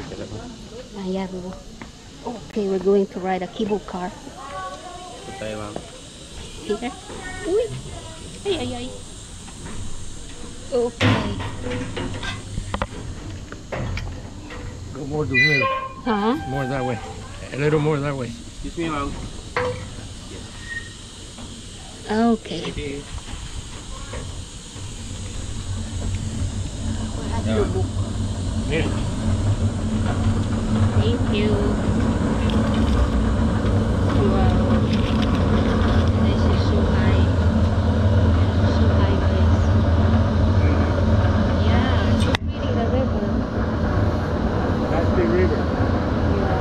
Yeah, we will. Okay, we're going to ride a cable car. Here. Uy. Ay. Okay. Go more to the middle. Huh? More that way. A little more that way. Excuse me, ma'am. Okay. Yeah. Thank you. Wow. This is so high. So high, guys. Yeah, it's reading the river. That's the river. Yeah.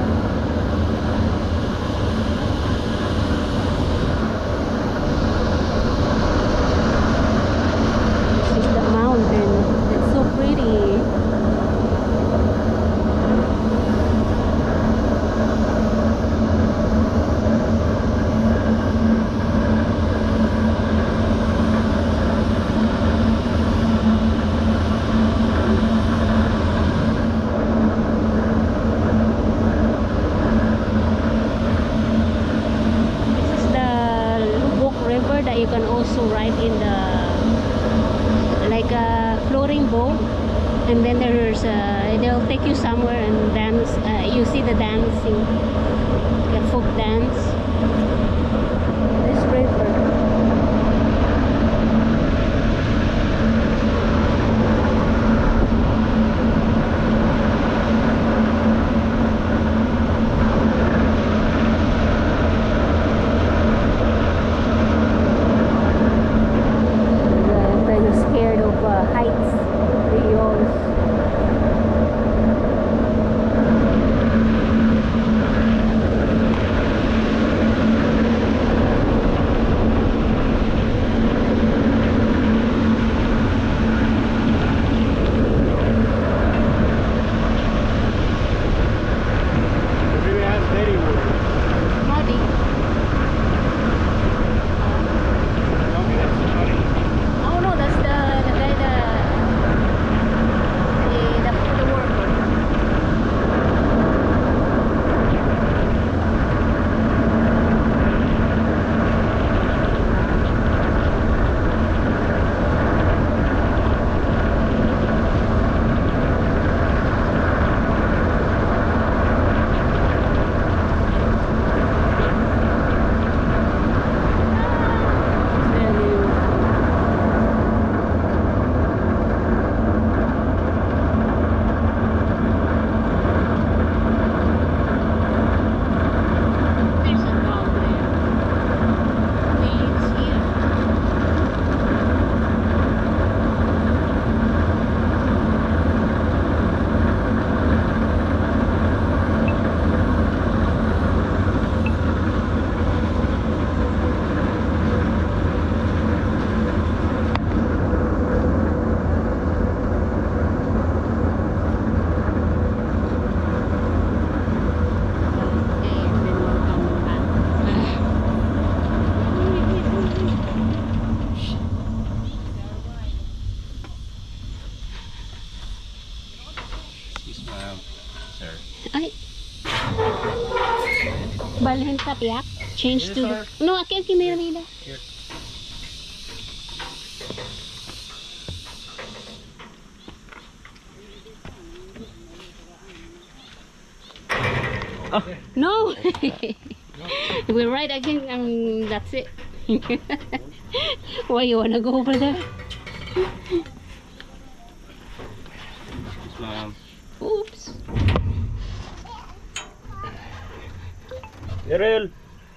This is the mountain. It's so pretty. That you can also ride in the like a floating boat, and then there's they'll take you somewhere and dance. You see the dancing, the folk dance. This river. Balhin tapiak. Change to the... No, aquí mira. Here. Oh, no! We're right again, and that's it. Why you wanna go over there? Oops. Errol!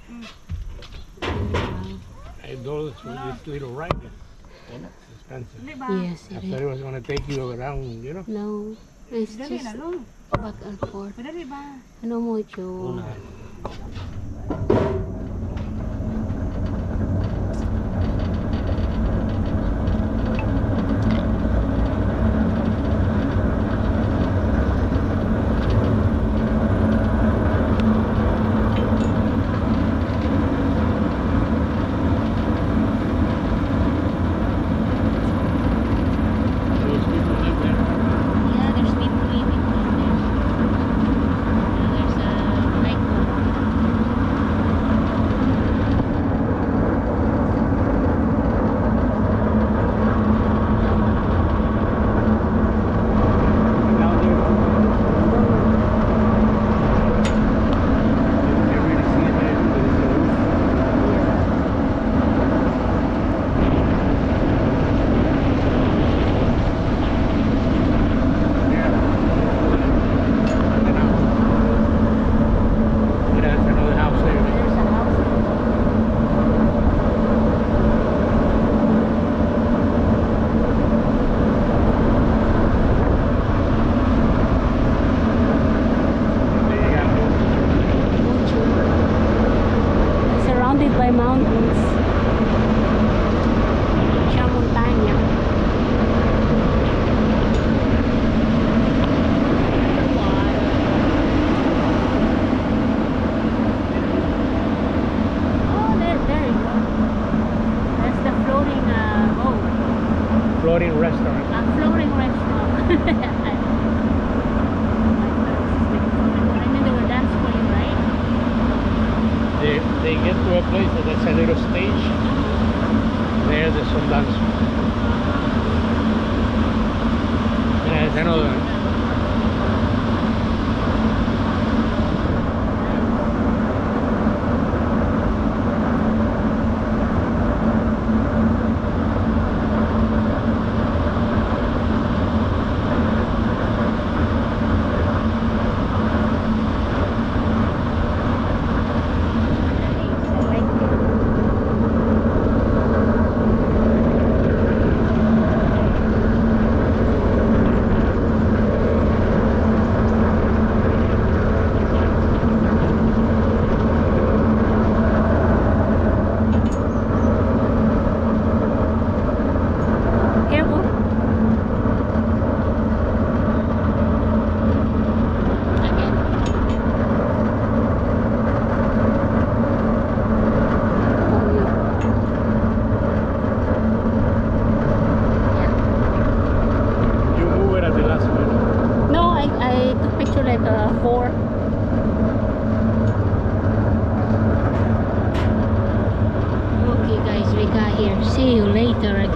I know it's for this little ride. It's expensive. Yes, I it thought it is. was going to take you around, you know? No, it's just back and forth. Ano mo, Joe? Yeah, there's people living there.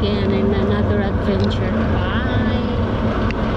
again in another adventure. Bye.